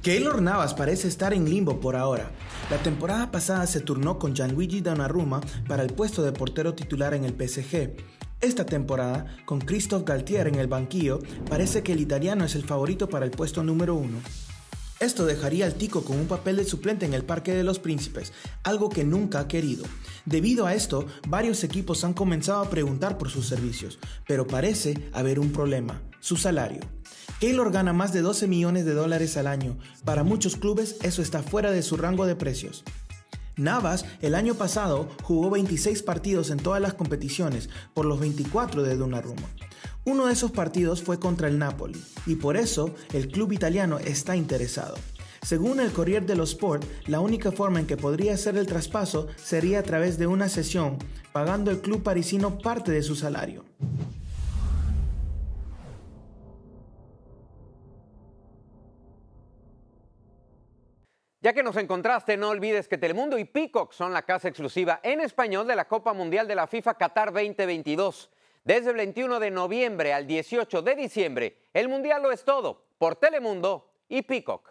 Keylor Navas parece estar en limbo por ahora. La temporada pasada se turnó con Gianluigi Donnarumma para el puesto de portero titular en el PSG. Esta temporada, con Christophe Galtier en el banquillo, parece que el italiano es el favorito para el puesto número 1. Esto dejaría al Tico con un papel de suplente en el Parque de los Príncipes, algo que nunca ha querido. Debido a esto, varios equipos han comenzado a preguntar por sus servicios, pero parece haber un problema: su salario. Keylor gana más de $12 millones al año. Para muchos clubes eso está fuera de su rango de precios. Navas el año pasado jugó 26 partidos en todas las competiciones por los 24 de Donnarumma. Uno de esos partidos fue contra el Napoli y por eso el club italiano está interesado. Según el Corriere dello Sport, la única forma en que podría hacer el traspaso sería a través de una cesión, pagando el club parisino parte de su salario. Ya que nos encontraste, no olvides que Telemundo y Peacock son la casa exclusiva en español de la Copa Mundial de la FIFA Qatar 2022. Desde el 21 de noviembre al 18 de diciembre, el Mundial lo es todo por Telemundo y Peacock.